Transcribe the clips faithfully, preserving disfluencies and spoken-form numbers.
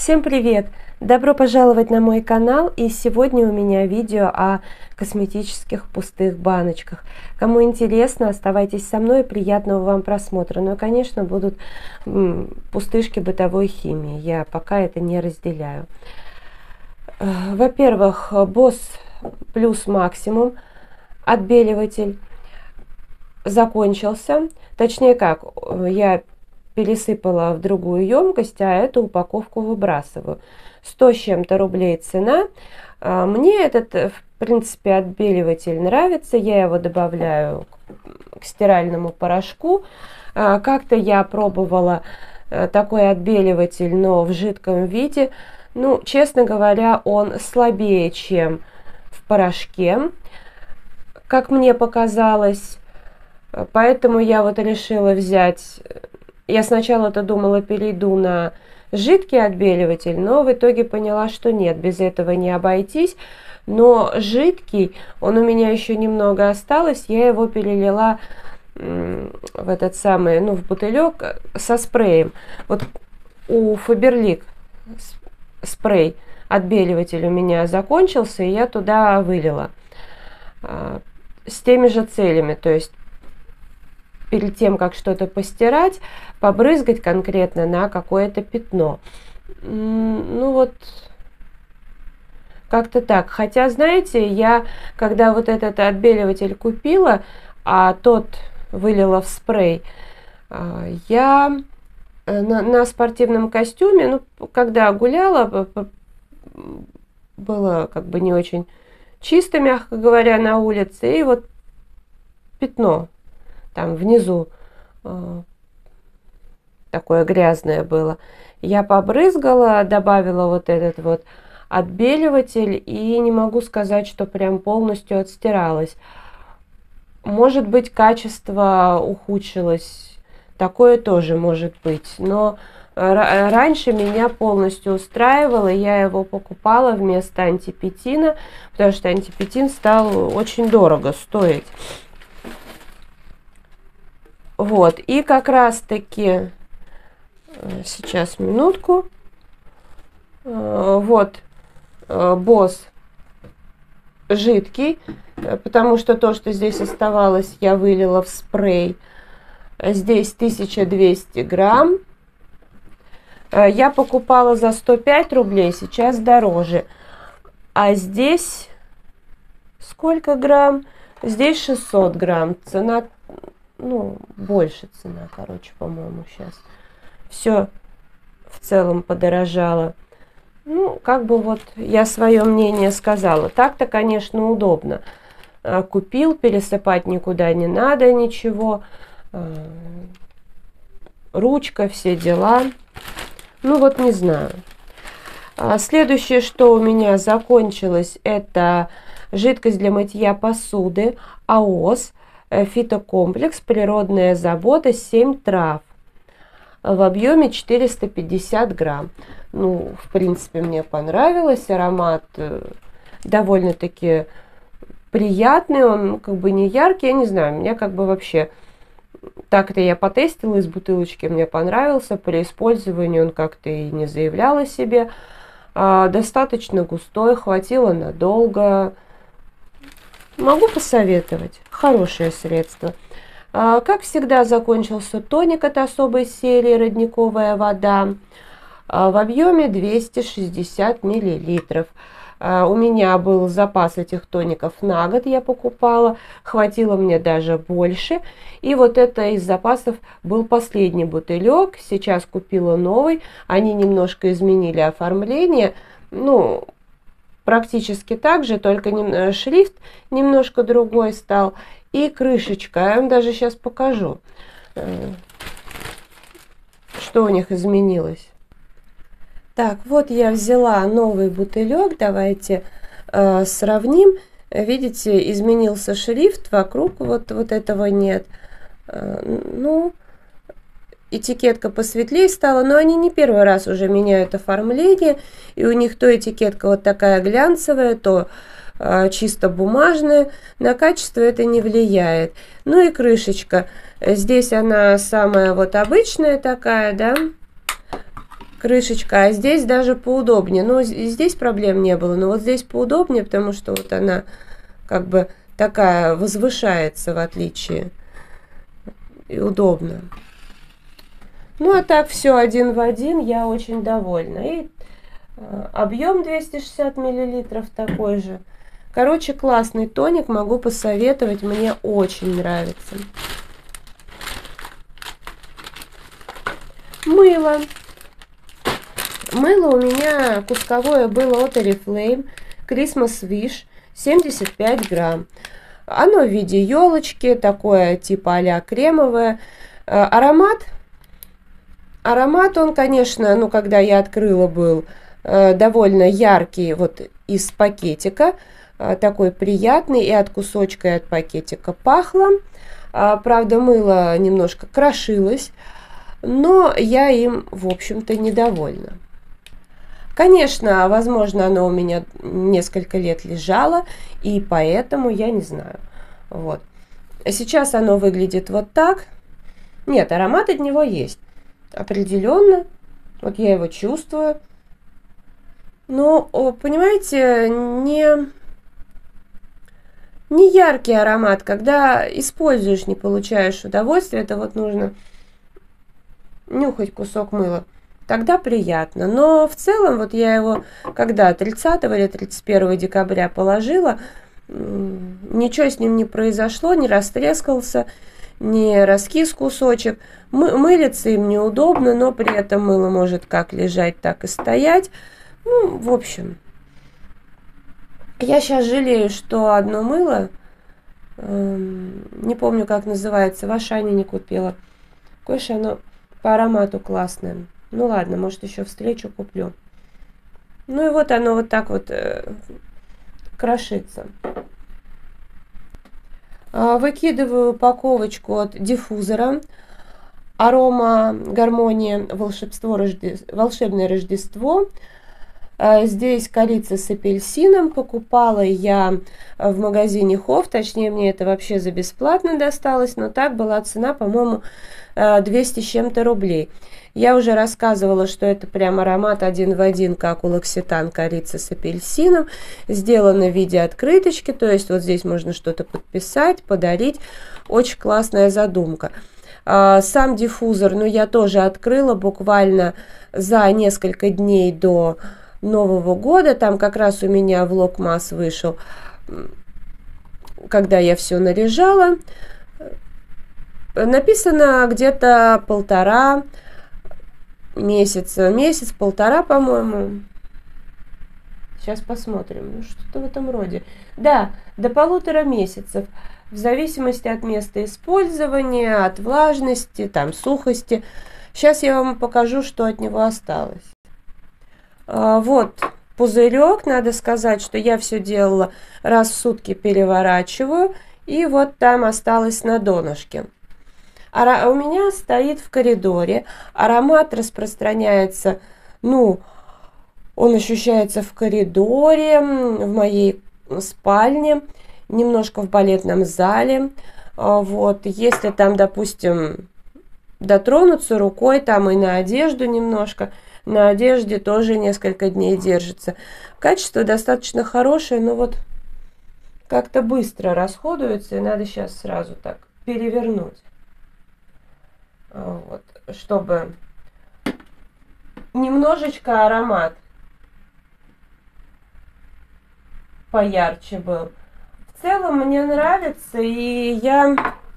Всем привет! Добро пожаловать на мой канал, и сегодня у меня видео о косметических пустых баночках. Кому интересно, оставайтесь со мной, приятного вам просмотра. Ну и, конечно, будут пустышки бытовой химии, я пока это не разделяю. Во-первых, Boss Plus Maximum отбеливатель закончился, точнее как, я пересыпала в другую емкость, а эту упаковку выбрасываю. сто с чем-то рублей цена. Мне этот, в принципе, отбеливатель нравится. Я его добавляю к стиральному порошку. Как-то я пробовала такой отбеливатель, но в жидком виде. Ну, честно говоря, он слабее, чем в порошке, как мне показалось. Поэтому я вот решила взять... Я сначала-то думала, перейду на жидкий отбеливатель, но в итоге поняла, что нет, без этого не обойтись. Но жидкий, он у меня еще немного осталось, я его перелила в этот самый, ну, в бутылек со спреем. Вот у Faberlic спрей отбеливатель у меня закончился, и я туда вылила с теми же целями, то есть перед тем, как что-то постирать, побрызгать конкретно на какое-то пятно. Ну вот, как-то так. Хотя, знаете, я, когда вот этот отбеливатель купила, а тот вылила в спрей, я на, на спортивном костюме, ну, когда гуляла, было как бы не очень чисто, мягко говоря, на улице, и вот пятно там внизу э, такое грязное было. Я побрызгала, добавила вот этот вот отбеливатель, и не могу сказать, что прям полностью отстиралось. Может быть, качество ухудшилось, такое тоже может быть, но раньше меня полностью устраивало, я его покупала вместо антипетина, потому что антипетин стал очень дорого стоить. Вот, и как раз таки, сейчас, минутку, вот, Boss жидкий, потому что то, что здесь оставалось, я вылила в спрей. Здесь тысяча двести грамм. Я покупала за сто пять рублей, сейчас дороже. А здесь сколько грамм? Здесь шестьсот грамм. Цена... Ну, больше цена, короче, по-моему, сейчас. Все в целом подорожало. Ну, как бы вот я свое мнение сказала. Так-то, конечно, удобно. Купил, пересыпать никуда не надо, ничего. Ручка, все дела. Ну, вот не знаю. Следующее, что у меня закончилось, это жидкость для мытья посуды АОС. Фитокомплекс «Природная забота», семь трав в объеме четыреста пятьдесят грамм. Ну, в принципе, мне понравилось. Аромат довольно-таки приятный, он как бы не яркий, я не знаю, меня как бы вообще... Так-то я потестила из бутылочки, мне понравился. При использовании он как-то и не заявлял о себе. А, достаточно густой, хватило надолго. Могу посоветовать. Хорошее средство. А, как всегда, закончился тоник от особой серии «Родниковая вода» а, в объеме двести шестьдесят миллилитров. А, у меня был запас этих тоников на год, я покупала. Хватило мне даже больше. И вот это из запасов был последний бутылек. Сейчас купила новый. Они немножко изменили оформление. Ну... Практически так же, только нем... шрифт немножко другой стал. И крышечка. Я вам даже сейчас покажу, что у них изменилось. Так, вот я взяла новый бутылек. Давайте э, сравним. Видите, изменился шрифт. Вокруг вот, вот этого нет. Э, ну... Этикетка посветлее стала, но они не первый раз уже меняют оформление, и у них то этикетка вот такая глянцевая, то э, чисто бумажная, на качество это не влияет. Ну и крышечка, здесь она самая вот обычная такая, да, крышечка, а здесь даже поудобнее. Но здесь проблем не было, но вот здесь поудобнее, потому что вот она как бы такая возвышается в отличие. И удобно. Ну, а так все один в один, я очень довольна. И объем двести шестьдесят миллилитров такой же. Короче, классный тоник, могу посоветовать, мне очень нравится. Мыло. Мыло у меня кусковое было от Oriflame, Christmas Wish, семьдесят пять грамм. Оно в виде елочки, такое типа а-ля кремовое. Аромат, аромат он, конечно, ну, когда я открыла, был довольно яркий, вот из пакетика, такой приятный, и от кусочка, и от пакетика пахло. Правда, мыло немножко крошилось, но я им, в общем-то, недовольна. Конечно, возможно, оно у меня несколько лет лежало, и поэтому я не знаю. Вот. Сейчас оно выглядит вот так. Нет, аромат от него есть. Определенно. Вот я его чувствую. Но, понимаете, не, не яркий аромат. Когда используешь, не получаешь удовольствия, это вот нужно нюхать кусок мыла. Тогда приятно. Но в целом, вот я его, когда тридцатого или тридцать первого декабря положила, ничего с ним не произошло, не растрескался, не раскис кусочек. Мы, мылиться им неудобно, но при этом мыло может как лежать, так и стоять. Ну, в общем, я сейчас жалею, что одно мыло, э, не помню, как называется, в Ашане не купила. Кое-что оно по аромату классное. Ну ладно, может, еще встречу куплю. Ну и вот оно вот так вот э, крошится. А, выкидываю упаковочку от диффузора. Арома Гармония волшебство, Рожде... волшебное Рождество. А, здесь корица с апельсином. Покупала я в магазине Хофф. Точнее, мне это вообще за бесплатно досталось. Но так была цена, по-моему, двести с чем-то рублей. Я уже рассказывала, что это прям аромат один в один, как у L'Occitane корица с апельсином. Сделано в виде открыточки, то есть вот здесь можно что-то подписать, подарить. Очень классная задумка. Сам диффузор, ну, я тоже открыла буквально за несколько дней до Нового года. Там как раз у меня влогмас вышел, когда я все наряжала. Написано где-то полтора месяца. Месяц-полтора, по-моему. Сейчас посмотрим. Ну, что-то в этом роде. Да, до полутора месяцев. В зависимости от места использования, от влажности, там, сухости. Сейчас я вам покажу, что от него осталось. А, вот пузырек. Надо сказать, что я все делала раз в сутки, переворачиваю. И вот там осталось на донышке. У меня стоит в коридоре. Аромат распространяется, ну, он ощущается в коридоре, в моей спальне, немножко в балетном зале. Вот, если там, допустим, дотронуться рукой, там и на одежду немножко, на одежде тоже несколько дней держится. Качество достаточно хорошее, но вот как-то быстро расходуется, и надо сейчас сразу так перевернуть. Вот, чтобы немножечко аромат поярче был. В целом мне нравится, и я,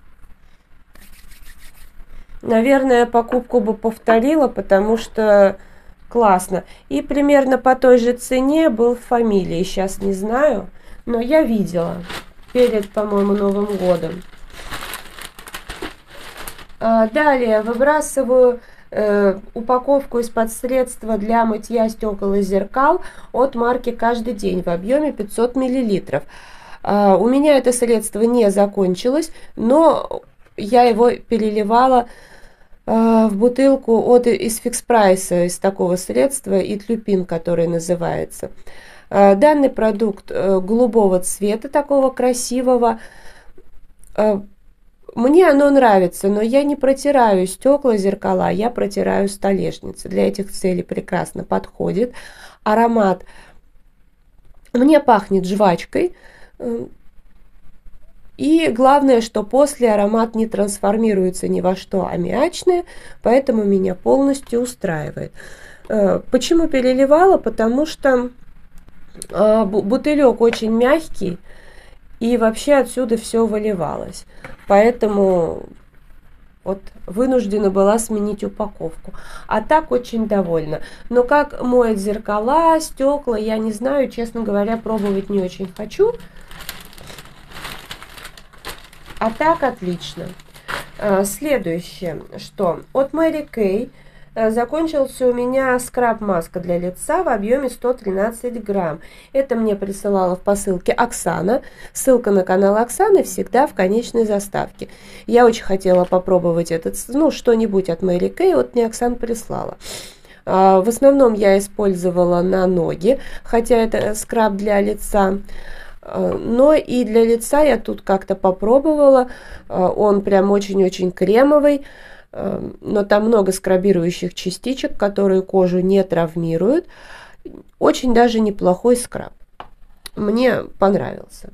наверное, покупку бы повторила, потому что классно. И примерно по той же цене был в Фамилии, сейчас не знаю, но я видела перед, по-моему, Новым годом. Далее выбрасываю э, упаковку из-под средства для мытья стекол и зеркал от марки «Каждый день» в объеме пятьсот миллилитров. Э, у меня это средство не закончилось, но я его переливала э, в бутылку от, из Fix Price, из такого средства, Итлюпин, который называется. Э, данный продукт э, голубого цвета, такого красивого, э, Мне оно нравится, но я не протираю стекла, зеркала, я протираю столешницы. Для этих целей прекрасно подходит. Аромат мне пахнет жвачкой. И главное, что после аромат не трансформируется ни во что аммиачное, поэтому меня полностью устраивает. Почему переливала? Потому что бутылек очень мягкий, и вообще отсюда все выливалось. Поэтому вот вынуждена была сменить упаковку. А так очень довольна. Но как моет зеркала, стекла, я не знаю, честно говоря, пробовать не очень хочу. А так отлично. Следующее, что от Mary Kay закончился у меня скраб-маска для лица в объеме сто тринадцать грамм. Это мне присылала в посылке Оксана. Ссылка на канал Оксаны всегда в конечной заставке. Я очень хотела попробовать этот, ну, что-нибудь от Mary Kay, вот мне Оксана прислала. В основном я использовала на ноги, хотя это скраб для лица. Но и для лица я тут как-то попробовала. Он прям очень-очень кремовый. Но там много скрабирующих частичек, которые кожу не травмируют. Очень даже неплохой скраб. Мне понравился.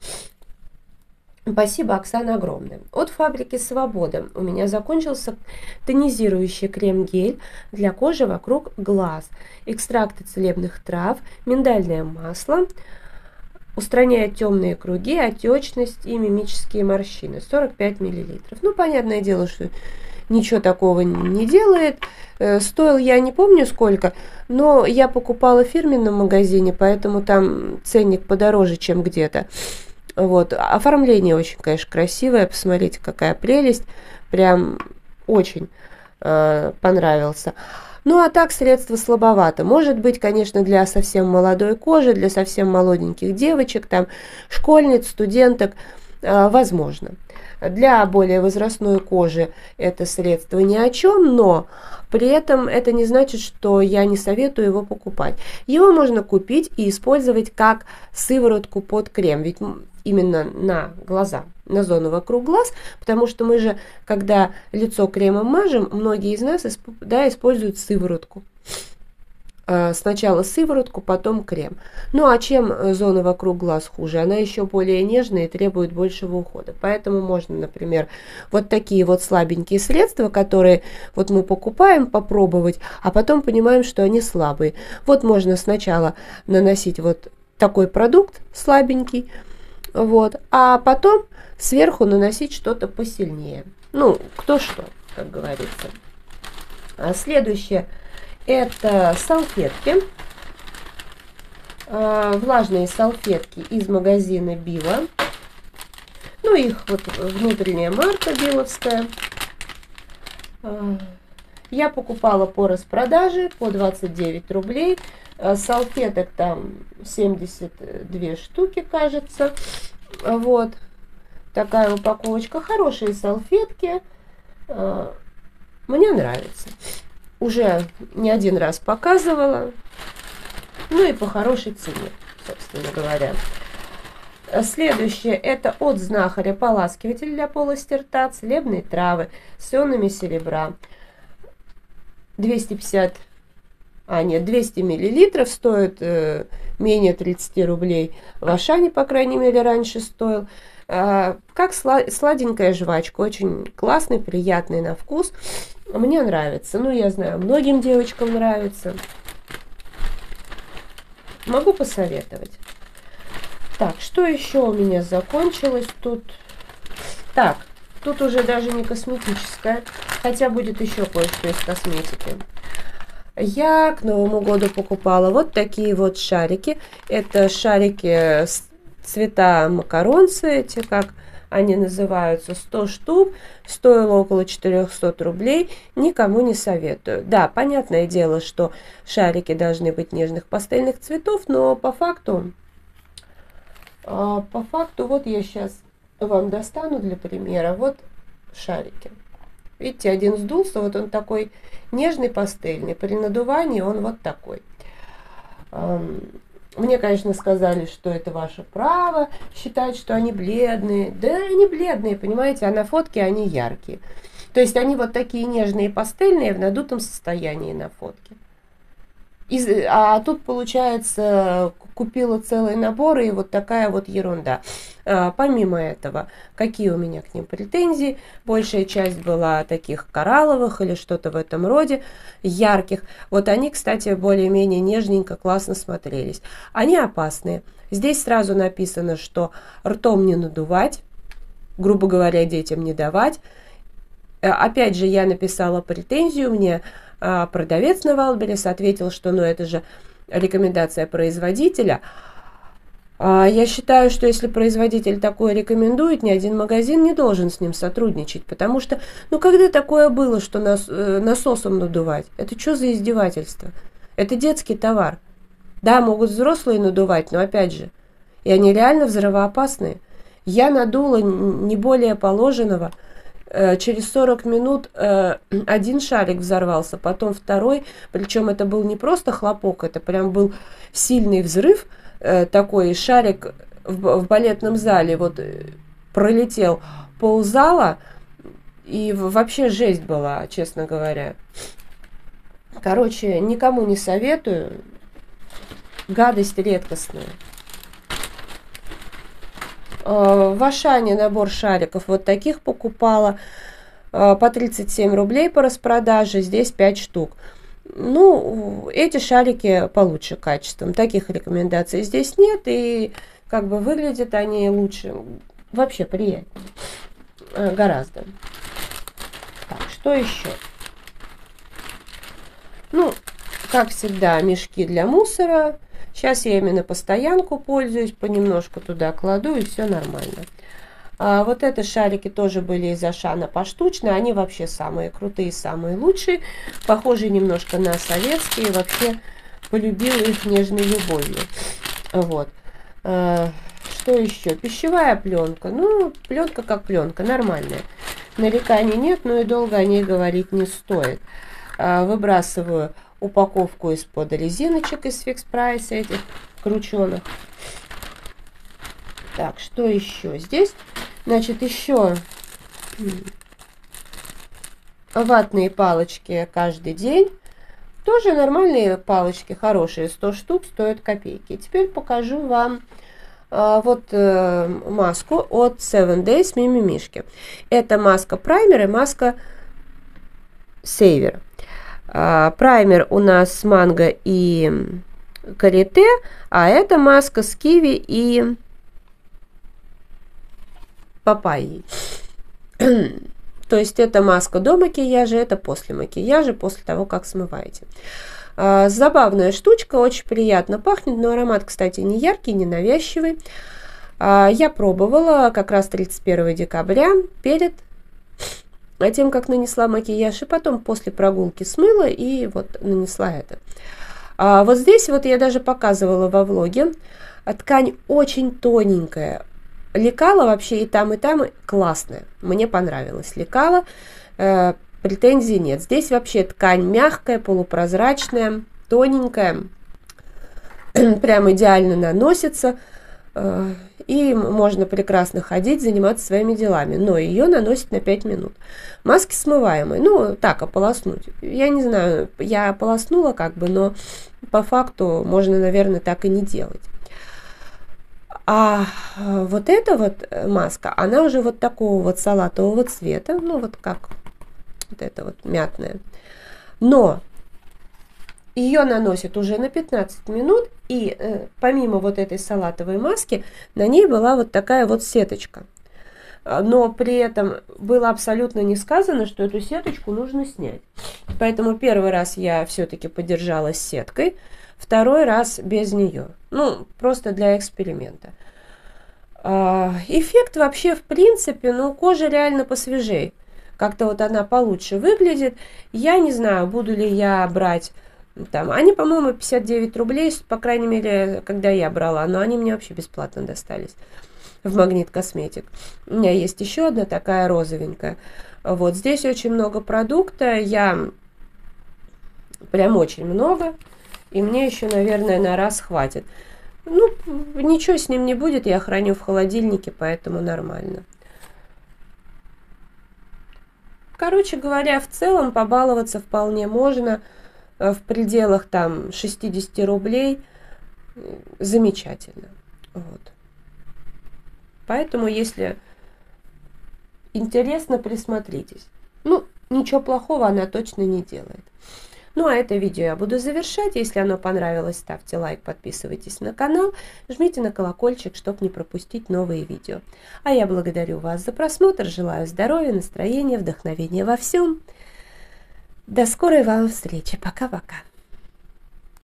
Спасибо, Оксана, огромное. От фабрики Свобода у меня закончился тонизирующий крем-гель для кожи вокруг глаз. Экстракты целебных трав, миндальное масло. Устраняет темные круги, отечность и мимические морщины. сорок пять миллилитров. Ну, понятное дело, что ничего такого не делает. Стоил я не помню сколько, но я покупала в фирменном магазине, поэтому там ценник подороже, чем где-то. Вот. Оформление очень, конечно, красивое. Посмотрите, какая прелесть. Прям очень э, понравился. Ну, а так средство слабовато. Может быть, конечно, для совсем молодой кожи, для совсем молоденьких девочек, там, школьниц, студенток, э, возможно. Для более возрастной кожи это средство ни о чем, но при этом это не значит, что я не советую его покупать. Его можно купить и использовать как сыворотку под крем, ведь именно на глаза, на зону вокруг глаз, потому что мы же, когда лицо кремом мажем, многие из нас да, используют сыворотку. Сначала сыворотку, потом крем. Ну а чем зона вокруг глаз хуже? Она еще более нежная и требует большего ухода. Поэтому можно, например, вот такие вот слабенькие средства, которые вот мы покупаем, попробовать, а потом понимаем, что они слабые. Вот можно сначала наносить вот такой продукт слабенький, вот, а потом сверху наносить что-то посильнее. Ну, кто что, как говорится. А следующее. Это салфетки, э, влажные салфетки из магазина Билла. Ну, их вот внутренняя марка билловская. Э, я покупала по распродаже по двадцать девять рублей. Э, салфеток там семьдесят две штуки, кажется. Вот такая упаковочка. Хорошие салфетки. Э, мне нравится. Уже не один раз показывала, ну и по хорошей цене, собственно говоря. Следующее, это от Знахаря поласкиватель для полости рта, целебные травы с ионами серебра. двести пятьдесят, а нет, двести миллилитров, стоит э, менее тридцати рублей. В Ашане, по крайней мере, раньше стоил. Э, как сладенькая жвачка, очень классный, приятный на вкус. Мне нравится. Ну, я знаю, многим девочкам нравится. Могу посоветовать. Так, что еще у меня закончилось тут? Так, тут уже даже не косметическое, хотя будет еще кое-что из косметики. Я к Новому году покупала вот такие вот шарики. Это шарики цвета макаронцы, эти как... Они называются сто штук, стоило около четырёхсот рублей, никому не советую. Да, понятное дело, что шарики должны быть нежных пастельных цветов, но по факту, по факту, вот я сейчас вам достану для примера, вот шарики. Видите, один сдулся, вот он такой нежный пастельный, при надувании он вот такой. Мне, конечно, сказали, что это ваше право считать, что они бледные. Да, они бледные, понимаете, а на фотке они яркие. То есть они вот такие нежные, пастельные в надутом состоянии на фотке. Из, а тут, получается, купила целый набор, и вот такая вот ерунда. А, помимо этого, какие у меня к ним претензии? Большая часть была таких коралловых или что-то в этом роде, ярких. Вот они, кстати, более-менее нежненько, классно смотрелись. Они опасные. Здесь сразу написано, что ртом не надувать, грубо говоря, детям не давать. Опять же, я написала претензию, мне а продавец на Валберес ответил, что ну это же рекомендация производителя. А я считаю, что если производитель такое рекомендует, ни один магазин не должен с ним сотрудничать, потому что, ну когда такое было, что нас, э, насосом надувать? Это что за издевательство? Это детский товар. Да, могут взрослые надувать, но опять же, и они реально взрывоопасные. Я надула не более положенного. Через сорок минут один шарик взорвался, потом второй, причем это был не просто хлопок, это прям был сильный взрыв, такой шарик в балетном зале вот пролетел ползала, и вообще жесть была, честно говоря. Короче, никому не советую, гадость редкостная. В Ашане набор шариков вот таких покупала по тридцать семь рублей по распродаже, здесь пять штук. Ну, эти шарики получше качеством, таких рекомендаций здесь нет, и как бы выглядят они лучше, вообще приятнее, гораздо. Так, что еще? Ну, как всегда, мешки для мусора. Сейчас я именно по стоянку пользуюсь, понемножку туда кладу, и все нормально. А вот это шарики тоже были из Ашана поштучно. Они вообще самые крутые, самые лучшие. Похожи немножко на советские. Вообще полюбила их нежной любовью. Вот. А, что еще? Пищевая пленка. Ну, пленка как пленка, нормальная. Нареканий нет, но и долго о ней говорить не стоит. А, выбрасываю упаковку из-под резиночек из фикс прайса, этих крученых. Так, что еще здесь? Значит, еще ватные палочки каждый день. Тоже нормальные палочки, хорошие, сто штук, стоят копейки. Теперь покажу вам а, вот э, маску от севен дейс Мимимишки. Это маска праймер и маска сейвер. Праймер у нас с манго и карите, а это маска с киви и папайей. То есть это маска до макияжа, это после макияжа, после того, как смываете. Забавная штучка, очень приятно пахнет, но аромат, кстати, не яркий, не навязчивый. Я пробовала как раз тридцать первого декабря перед тем, как нанесла макияж, и потом после прогулки смыла и вот нанесла это. А вот здесь вот я даже показывала во влоге. Ткань очень тоненькая. Лекала вообще и там, и там классная. Мне понравилось. Лекала. Э, претензий нет. Здесь вообще ткань мягкая, полупрозрачная, тоненькая. Прям идеально наносится. Э, и можно прекрасно ходить, заниматься своими делами. Но ее наносить на пять минут. Маски смываемые. Ну, так, ополоснуть. Я не знаю, я ополоснула как бы, но по факту можно, наверное, так и не делать. А вот эта вот маска, она уже вот такого вот салатового цвета. Ну, вот как вот эта вот мятная. Но ее наносят уже на пятнадцать минут, и э, помимо вот этой салатовой маски, на ней была вот такая вот сеточка. Но при этом было абсолютно не сказано, что эту сеточку нужно снять. Поэтому первый раз я все-таки подержалась сеткой, второй раз без нее. Ну, просто для эксперимента. А, эффект вообще, в принципе, ну, кожа реально посвежее. Как-то вот она получше выглядит. Я не знаю, буду ли я брать... Там, они, по-моему, пятьдесят девять рублей, по крайней мере, когда я брала, но они мне вообще бесплатно достались в Магнит Косметик. У меня есть еще одна такая розовенькая. Вот здесь очень много продукта, я прям очень много, и мне еще, наверное, на раз хватит. Ну, ничего с ним не будет, я храню в холодильнике, поэтому нормально. Короче говоря, в целом побаловаться вполне можно. В пределах там шестидесяти рублей. Замечательно. Вот. Поэтому, если интересно, присмотритесь. Ну, ничего плохого она точно не делает. Ну, а это видео я буду завершать. Если оно понравилось, ставьте лайк, подписывайтесь на канал, жмите на колокольчик, чтобы не пропустить новые видео. А я благодарю вас за просмотр, желаю здоровья, настроения, вдохновения во всем. До скорой вам встречи. Пока-пока.